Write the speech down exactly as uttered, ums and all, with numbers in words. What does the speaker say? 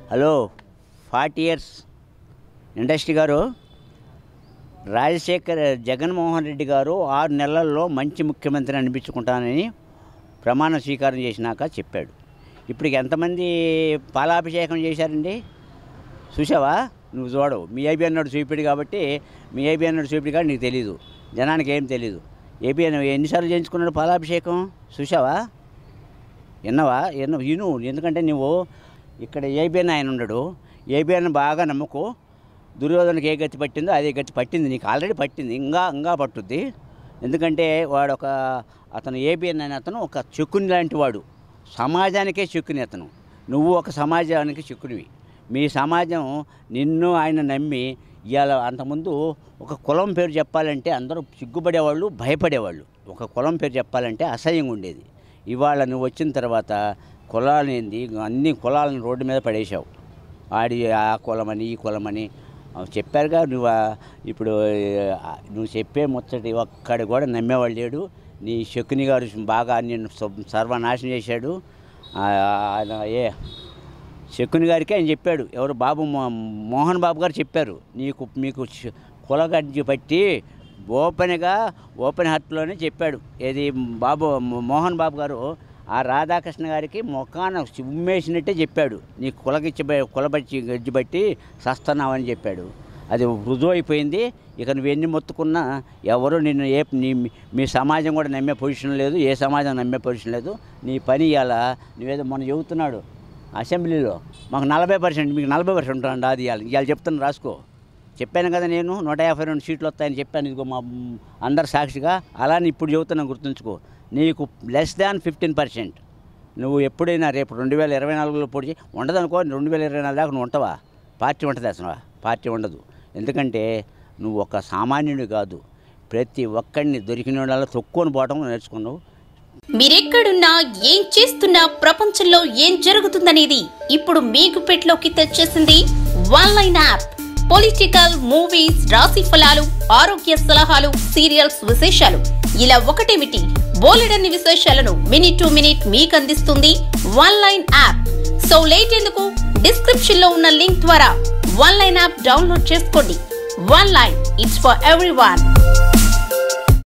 Hello forty years industry గారు, రాజశేఖర్ జగన్మోహన్ రెడ్డి గారు ఆరు నెలల్లో మంచి ముఖ్యమంత్రి అనిపించుకుంటానని ప్రమాణ స్వీకారం చేసినాక చెప్పాడు. ఇప్పటికి ఎంతమంది పాలాభిషేకం చేశారండి? చూసావా? నువ్వు చూడవు. మీ ఏబీ అన్నాడు చూపిడు కాబట్టి, మీ ఏబీ అన్నాడు చూపిడు కాబట్టి నీకు తెలీదు, జనానికి ఏం తెలీదు. ఏబీ అని ఎన్నిసార్లు చేయించుకున్నాడు పాలాభిషేకం? చూసావా? విన్నావా? ఎన్న విను. ఎందుకంటే నువ్వు ఇక్కడ ఏబిఎన్ ఆయన ఉండడు. ఏబిఎన్ బాగా నమ్మకు. దుర్యోధనకి ఏ గతి పట్టిందో అదే గతి పట్టింది నీకు, ఆల్రెడీ పట్టింది, ఇంకా ఇంకా పట్టుద్ది. ఎందుకంటే వాడు ఒక అతను ఏబిఎన్ అనే అతను ఒక చెక్కుని లాంటి వాడు, సమాజానికే చెక్కుని అతను. నువ్వు ఒక సమాజానికి చెక్కునివి. మీ సమాజం నిన్ను ఆయన నమ్మి ఇవాళ, అంతకుముందు ఒక కులం పేరు చెప్పాలంటే అందరూ సిగ్గుపడేవాళ్ళు, భయపడేవాళ్ళు. ఒక కులం పేరు చెప్పాలంటే అసహ్యంగా ఉండేది. ఇవాళ నువ్వు వచ్చిన తర్వాత కులాలు ఏంది, అన్ని కులాలను రోడ్డు మీద పడేసావు. ఆడి ఆ కులమని ఈ కులమని చెప్పారుగా. నువ్వు ఇప్పుడు నువ్వు చెప్పే ముచ్చటి ఒక్కడి కూడా నమ్మేవాళ్ళు లేడు. నీ శకుని గారు బాగా నిన్ను సర్వనాశనం చేశాడు. ఏ శకుని గారికి ఆయన చెప్పాడు, ఎవరు బాబు మోహన్ బాబు గారు చెప్పారు, నీకు మీకు కులగడ్డి పట్టి ఓపెన్గా ఓపెన్ హార్ట్లోనే చెప్పాడు. ఏది బాబు మోహన్ బాబు గారు ఆ రాధాకృష్ణ గారికి మొఖాన ఉమ్మేసినట్టే చెప్పాడు, నీ కులగిచ్చి కులబచ్చి గడ్డి బట్టి సస్తున్నావని చెప్పాడు. అది రుజువు అయిపోయింది. ఇక నువ్వు ఎన్ని మొత్తుకున్నా ఎవరు నిన్ను ఏ నీ మీ సమాజం కూడా నమ్మే పొజిషన్ లేదు, ఏ సమాజం నమ్మే పొజిషన్ లేదు. నీ పని ఇవాళ నువ్వేదో మొన్న చెబుతున్నాడు అసెంబ్లీలో, మాకు నలభై పర్సెంట్ మీకు నలభై పర్సెంట్ ఉంటుంది, అది ఇవాళ ఇవాళ చెప్తాను రాసుకో. చెప్పాను కదా నేను నూట యాభై రెండు సీట్లు వస్తాయని చెప్పాను, ఇదిగో మా అందరు సాక్షిగా. అలానే ఇప్పుడు చెబుతున్నాను, గుర్తుంచుకో. నీకు లెస్ దాన్ ఫిఫ్టీన్ పర్సెంట్. నువ్వు ఎప్పుడైనా రేపు రెండు వేల ఇరవై నాలుగులో పోటీ ఉండదు అనుకో, రెండు వేల ఇరవై నాలుగు దాకా నువ్వు ఉంటావా? పార్టీ ఉంటుంది అసలు? పార్టీ ఉండదు. ఎందుకంటే నువ్వు ఒక సామాన్యుడు కాదు, ప్రతి ఒక్కడిని దొరికిన వాళ్ళ తొక్కుని పోవడం నేర్చుకున్నావు. మీరెక్కడున్నా ఏం చేస్తున్నా ప్రపంచంలో ఏం జరుగుతుందనేది ఇప్పుడు మీకు పెట్లోకి తెచ్చేసింది one line app. Political, movies, రాశి ఫలాలు, ఆరోగ్య సలహాలు, సీరియల్స్ విశేషాలు, ఇలా ఒకటేమిటి బోలెడన్ని విశేషాలను మినిట్ టు మినిట్ మీకు అందిస్తుంది one line app. So late ఎందుకు, డిస్క్రిప్షన్ లో ఉన్న లింక్ ద్వారా వన్ లైన్ యాప్ డౌన్లోడ్ చేసుకోండి. One line, it's for everyone.